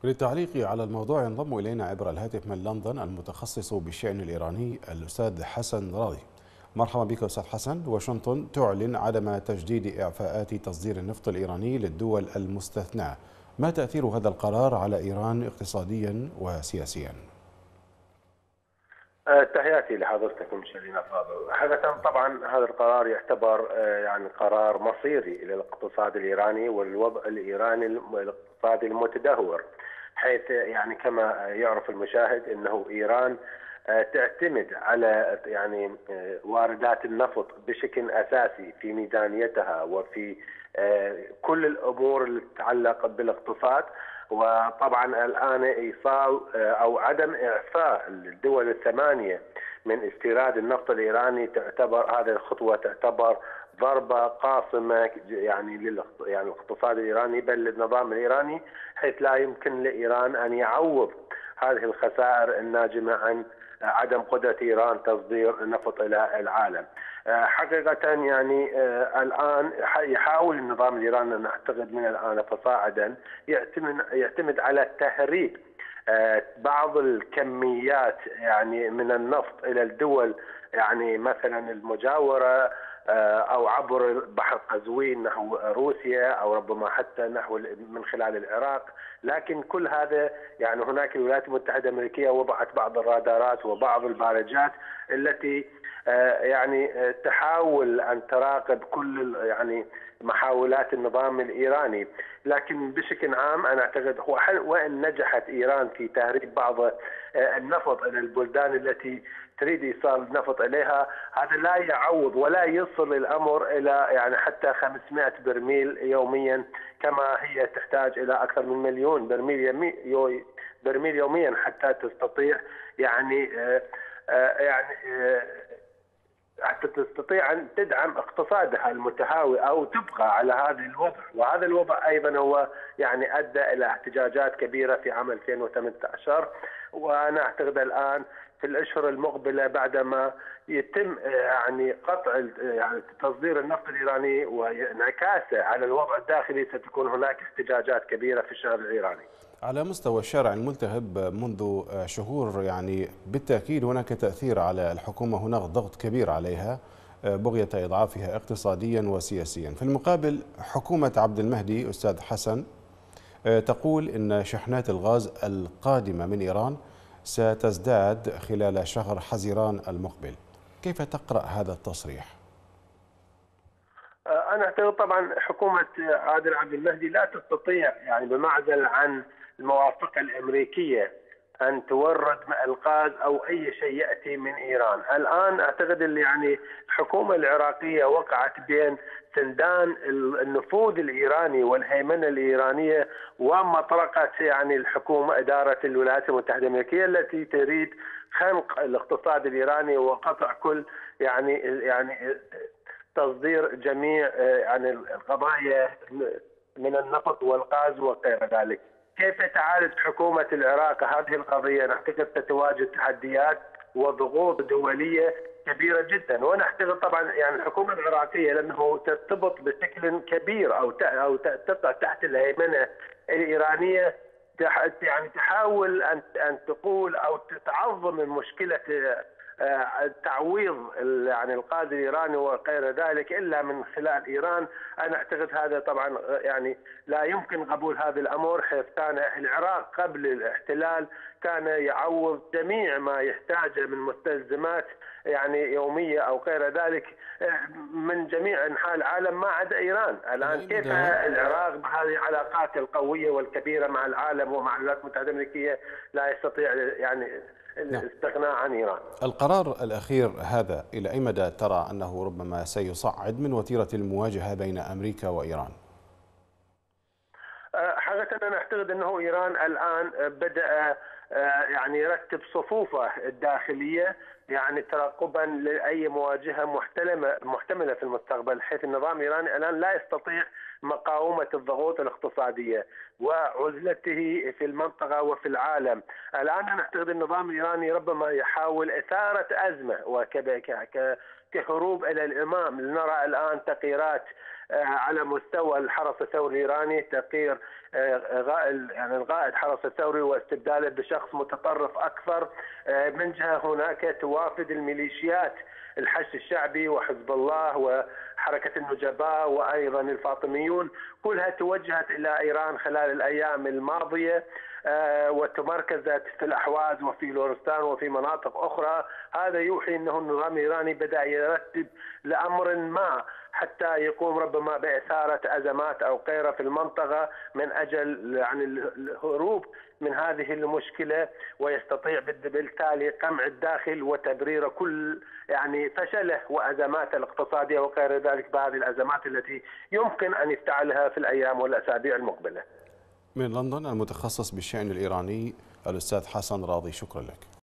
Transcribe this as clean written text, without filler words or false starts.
للتعليق على الموضوع ينضم إلينا عبر الهاتف من لندن المتخصص بالشأن الإيراني الأستاذ حسن راضي. مرحبا بك أستاذ حسن. واشنطن تعلن عدم تجديد إعفاءات تصدير النفط الإيراني للدول المستثناة، ما تأثير هذا القرار على إيران اقتصاديا وسياسيا؟ تحياتي لحضرتك مشاهدينا الفاضل. حقيقة طبعا هذا القرار يعتبر يعني قرار مصيري للاقتصاد الإيراني والوضع الإيراني الاقتصادي المتدهور، حيث يعني كما يعرف المشاهد أنه إيران تعتمد على يعني واردات النفط بشكل أساسي في ميزانيتها وفي كل الأمور اللي تتعلق بالاقتصاد. وطبعا الآن إيصال أو عدم إعفاء الدول الثمانية من استيراد النفط الإيراني هذه الخطوة تعتبر ضربة قاصمة يعني الاقتصاد الإيراني بل للنظام الإيراني، حيث لا يمكن لإيران أن يعوض هذه الخسائر الناجمة عن عدم قدرة إيران تصدير النفط إلى العالم. حقيقة يعني الآن يحاول النظام الإيراني، نعتقد من الآن فصاعدا، يعتمد على تهريب بعض الكميات يعني من النفط إلى الدول يعني مثلا المجاورة أو عبر بحر قزوين نحو روسيا أو ربما حتى نحو من خلال العراق. لكن كل هذا يعني هناك الولايات المتحدة الأمريكية وضعت بعض الرادارات وبعض البارجات التي يعني تحاول أن تراقب كل يعني محاولات النظام الإيراني. لكن بشكل عام أنا أعتقد وإن نجحت إيران في تهريب بعض النفط إلى البلدان التي تريد إيصال النفط إليها، هذا لا يعوض ولا يصل الأمر إلى يعني حتى 500 برميل يوميا، كما هي تحتاج إلى أكثر من مليون برميل يوميا حتى تستطيع حتى تستطيع أن تدعم اقتصادها المتهاوي أو تبقى على هذا الوضع. وهذا الوضع أيضا هو يعني أدى إلى احتجاجات كبيرة في عام 2018، وأنا أعتقد الآن في الأشهر المقبلة بعدما يتم يعني قطع يعني تصدير النفط الإيراني وانعكاسه على الوضع الداخلي ستكون هناك احتجاجات كبيرة في الشارع الإيراني. على مستوى الشارع الملتهب منذ شهور يعني بالتأكيد هناك تأثير على الحكومة، هناك ضغط كبير عليها بغية إضعافها اقتصاديا وسياسيا. في المقابل حكومة عبد المهدي أستاذ حسن تقول إن شحنات الغاز القادمة من إيران ستزداد خلال شهر حزيران المقبل. كيف تقرأ هذا التصريح؟ أنا أعتقد طبعا حكومة عادل عبد المهدي لا تستطيع يعني بمعزل عن الموافقة الأمريكية أن تورد الغاز أو أي شيء يأتي من إيران. الآن أعتقد يعني الحكومة العراقية وقعت بين سندان النفوذ الإيراني والهيمنة الإيرانية ومطرقة يعني الحكومة إدارة الولايات المتحدة الأمريكية التي تريد خنق الاقتصاد الإيراني وقطع كل يعني تصدير جميع يعني القضايا من النفط والغاز وغير ذلك. كيف تعالج حكومة العراق هذه القضية؟ نعتقد تتواجد تحديات وضغوط دولية كبيرة جدا، ونعتقد طبعا يعني الحكومة العراقية لأنه ترتبط بشكل كبير أو تقع تحت الهيمنة الإيرانية يعني تحاول أن تقول أو تعظم المشكلة تعويض يعني الغاز الإيراني وغير ذلك إلا من خلال إيران. أنا أعتقد هذا طبعا يعني لا يمكن قبول هذا الأمر، حيث كان العراق قبل الاحتلال كان يعوض جميع ما يحتاجه من مستلزمات يعني يومية أو غير ذلك من جميع أنحاء العالم ما عدا إيران. الآن كيف العراق بهذه العلاقات القوية والكبيرة مع العالم ومع الولايات المتحدة الأمريكية لا يستطيع يعني الاستغناء عن إيران؟ القرار الأخير هذا إلى أي مدى ترى أنه ربما سيصعد من وتيرة المواجهة بين أمريكا وإيران؟ حقيقة أنا أعتقد أنه إيران الآن بدأ يعني يرتب صفوفه الداخلية يعني ترقبا لاي مواجهه محتمله في المستقبل، حيث النظام الايراني الان لا يستطيع مقاومه الضغوط الاقتصاديه وعزلته في المنطقه وفي العالم. الان انا اعتقد النظام الايراني ربما يحاول اثاره ازمه كهروب الى الامام. لنرى الان تقييرات على مستوى الحرس الثوري الايراني، تقيير يعني القائد حرس الثوري واستبداله بشخص متطرف اكثر. من جهه هناك توافد الميليشيات الحشد الشعبي وحزب الله وحركه النجباء وايضا الفاطميون، كلها توجهت الى ايران خلال الايام الماضيه وتمركزت في الاحواز وفي لورستان وفي مناطق اخرى. هذا يوحي انه النظام الايراني بدا يرتب لامر ما حتى يقوم ربما باثاره ازمات او غيرها في المنطقه من اجل يعني الهروب من هذه المشكله، ويستطيع بالتالي قمع الداخل وتبرير كل يعني فشله وازماته الاقتصاديه وغير ذلك بهذه الازمات التي يمكن ان يفتعلها في الايام والاسابيع المقبله. من لندن المتخصص بالشأن الإيراني الأستاذ حسن راضي، شكرا لك.